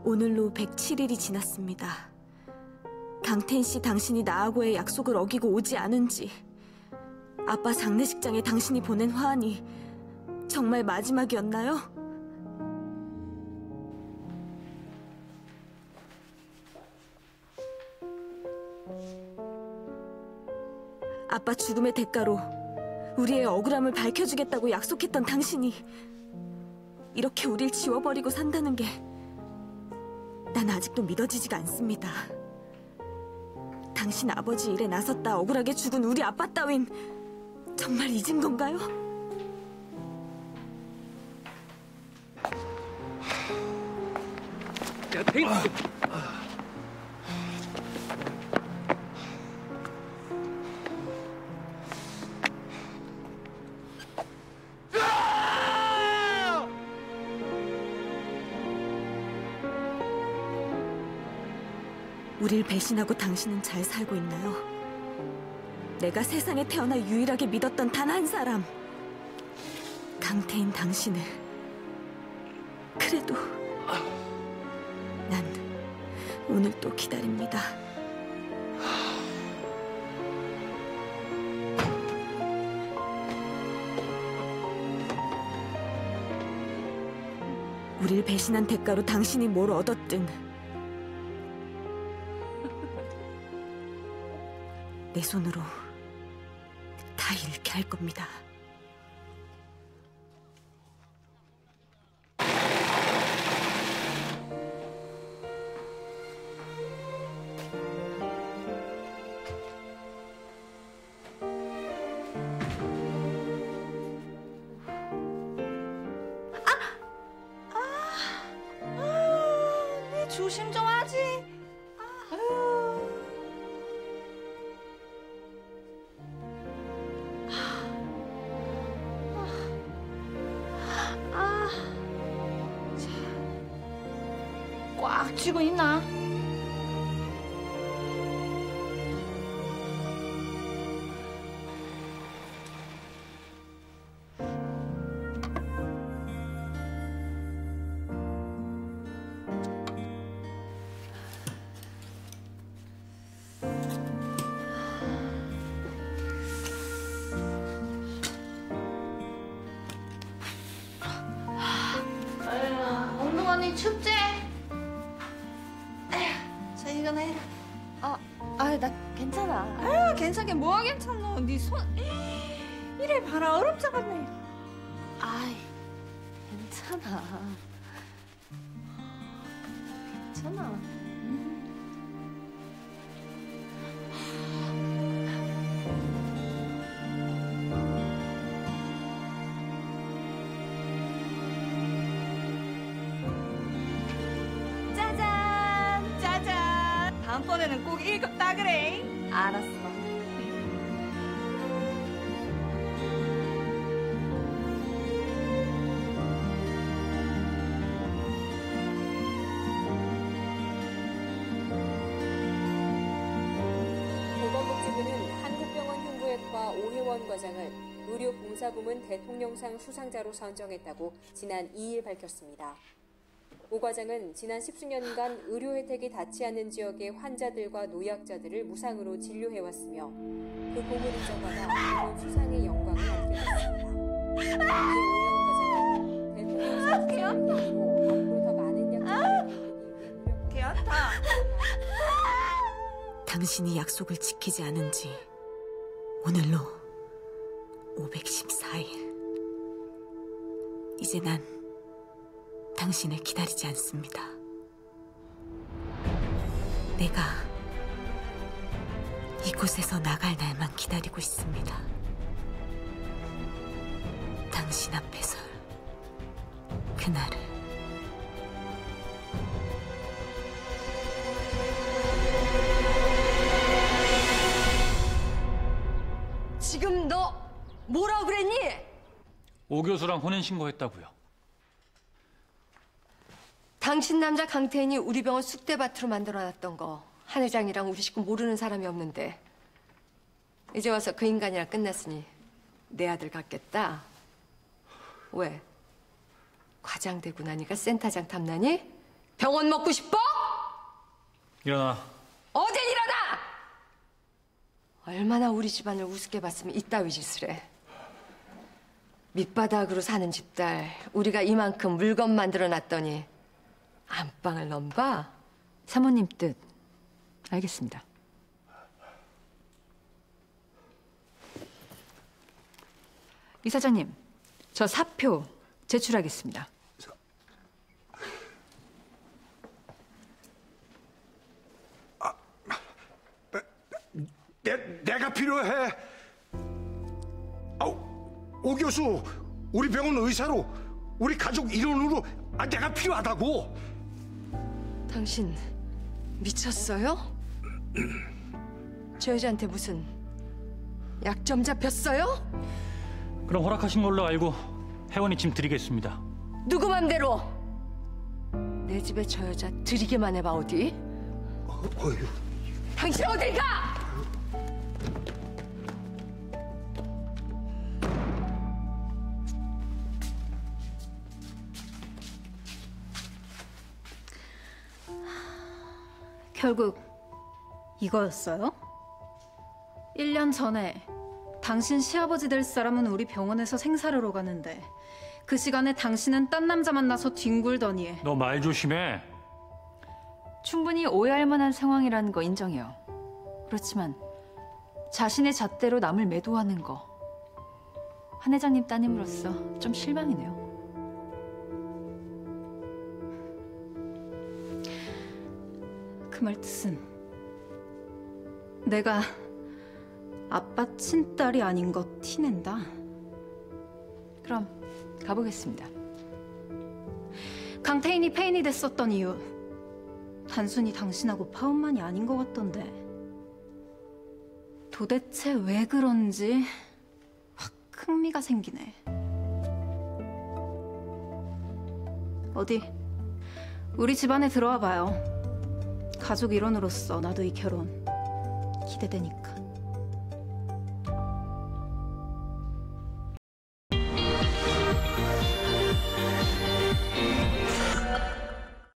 오늘로 107일이 지났습니다. 강태인 씨, 당신이 나하고의 약속을 어기고 오지 않은지, 아빠 장례식장에 당신이 보낸 화환이 정말 마지막이었나요? 아빠 죽음의 대가로 우리의 억울함을 밝혀주겠다고 약속했던 당신이 이렇게 우릴 지워버리고 산다는 게 난 아직도 믿어지지가 않습니다. 당신 아버지 일에 나섰다 억울하게 죽은 우리 아빠 따윈 정말 잊은 건가요? 야, 태인! 우릴 배신하고 당신은 잘 살고 있나요? 내가 세상에 태어나 유일하게 믿었던 단 한 사람, 강태인 당신을. 그래도 난 오늘 또 기다립니다. 우릴 배신한 대가로 당신이 뭘 얻었든 내 손으로 다 잃게 할 겁니다. 네 조심 좀 하지. 꽉 쥐고 있나? 운동하니 춥지? 자, 이거나 해라. 나 괜찮아. 아유, 괜찮게 뭐가 괜찮노? 네 손 이래 봐라, 얼음장같네. 아이, 괜찮아. 괜찮아. 짜잔, 짜잔. 다음번에는 꼭 1급 따그래. 알았어. 보건복지부는 한국병원 흉부외과 오혜원 과장을 의료봉사부문 대통령상 수상자로 선정했다고 지난 2일 밝혔습니다. 오 과장은 지난 10수년간 의료 혜택이 닿지 않는 지역의 환자들과 노약자들을 무상으로 진료해왔으며 그 공을 인정받아 이번 수상의 영광을 얻게 됐습니다. 이에 오혜원 과장은 대통령상 수상을 계기로 앞으로 더 많은 약자들을 이루기 위해 개한타. 당신이 약속을 지키지 않은 지 오늘로 514일. 이제 난 당신을 기다리지 않습니다. 내가 이곳에서 나갈 날만 기다리고 있습니다. 당신 앞에 설 그날을. 지금 너 뭐라고 그랬니? 오 교수랑 혼인신고했다고요. 당신 남자 강태인이 우리 병원 쑥대밭으로 만들어놨던 거 한 회장이랑 우리 식구 모르는 사람이 없는데 이제 와서 그 인간이랑 끝났으니 내 아들 같겠다. 왜? 과장 되고 나니까 센터장 탐나니? 병원 먹고 싶어? 일어나. 어딜 일어나! 얼마나 우리 집안을 우습게 봤으면 이따위 짓을 해. 밑바닥으로 사는 집딸 우리가 이만큼 물건 만들어놨더니 안방을 넘봐? 사모님 뜻 알겠습니다. 이사장님, 저 사표 제출하겠습니다. 내가 필요해. 오 교수, 우리 병원 의사로, 우리 가족 일원으로 내가 필요하다고. 당신 미쳤어요? 저 여자한테 무슨 약점 잡혔어요? 그럼 허락하신 걸로 알고 회원이 짐 드리겠습니다. 누구 맘대로? 내 집에 저 여자 들이기만 해봐 어디? 어휴. 당신 어딜 가? 결국 이거였어요? 1년 전에 당신 시아버지 될 사람은 우리 병원에서 생사를 오가는데 그 시간에 당신은 딴 남자 만나서 뒹굴더니 너 말 조심해. 충분히 오해할 만한 상황이라는 거 인정해요. 그렇지만 자신의 잣대로 남을 매도하는 거 한 회장님 따님으로서 좀 실망이네요. 그 말 뜻은 내가 아빠 친딸이 아닌 거 티낸다? 그럼 가보겠습니다. 강태인이 페인이 됐었던 이유 단순히 당신하고 파혼만이 아닌 것 같던데 도대체 왜 그런지 확 흥미가 생기네. 어디 우리 집안에 들어와 봐요. 가족 일원으로서 나도 이 결혼 기대되니까.